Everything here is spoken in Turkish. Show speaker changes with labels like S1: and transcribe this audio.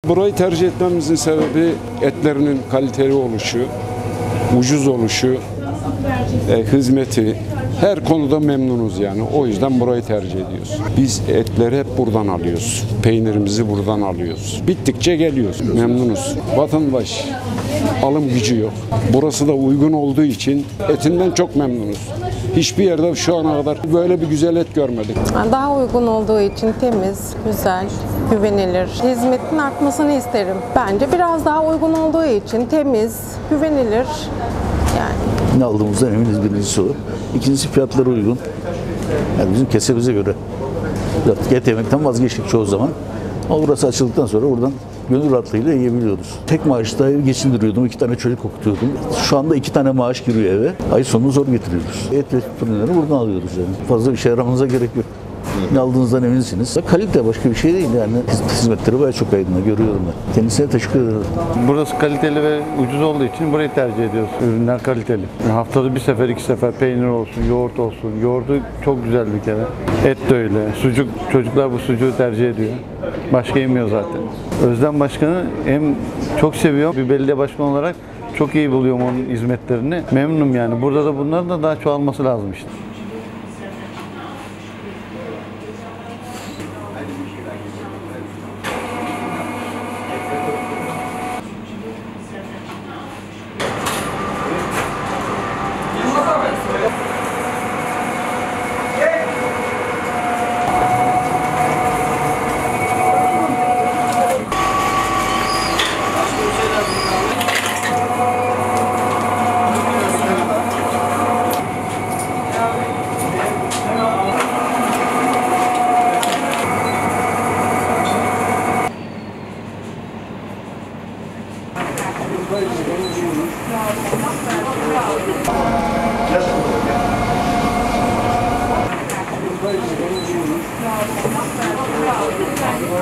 S1: Burayı tercih etmemizin sebebi etlerinin kaliteli oluşu, ucuz oluşu, hizmeti, her konuda memnunuz yani. O yüzden burayı tercih ediyoruz. Biz etleri hep buradan alıyoruz. Peynirimizi buradan alıyoruz. Bittikçe geliyoruz. Memnunuz. Vatandaş alım gücü yok. Burası da uygun olduğu için etinden çok memnunuz. Hiçbir yerde şu ana kadar böyle bir güzel et görmedik.
S2: Daha uygun olduğu için temiz, güzel, güvenilir. Hizmetin artmasını isterim. Bence biraz daha uygun olduğu için temiz, güvenilir. Yani.
S3: Ne aldığımızdan eminiz, birincisi o. İkincisi fiyatları uygun. Yani bizim kesemize göre. Et yemekten vazgeçtik çoğu zaman. Ama burası açıldıktan sonra buradan gönül rahatlığıyla yiyebiliyoruz. Tek maaşla evi geçindiriyordum, 2 tane çocuk okutuyordum. Şu anda 2 tane maaş giriyor eve. Ay sonunu zor getiriyoruz. Et ve ürünleri buradan alıyoruz yani. Fazla bir şey aramanıza gerek yok. Ne aldığınızdan eminsiniz. Kalite başka bir şey değil yani. Hizmetleri bayağı çok aydınlı görüyorum ben. Kendisine teşekkür ederim.
S4: Burası kaliteli ve ucuz olduğu için burayı tercih ediyoruz. Ürünler kaliteli. Haftada bir sefer, 2 sefer peynir olsun, yoğurt olsun. Yoğurdu çok güzel bir kere. Et de öyle. Sucuk, çocuklar bu sucuğu tercih ediyor. Başka yemiyor zaten. Özlem Başkanı hem çok seviyor, bir belediye başkanı olarak çok iyi buluyorum onun hizmetlerini. Memnunum yani. Burada da bunların da daha çoğalması lazım işte.
S5: Yes.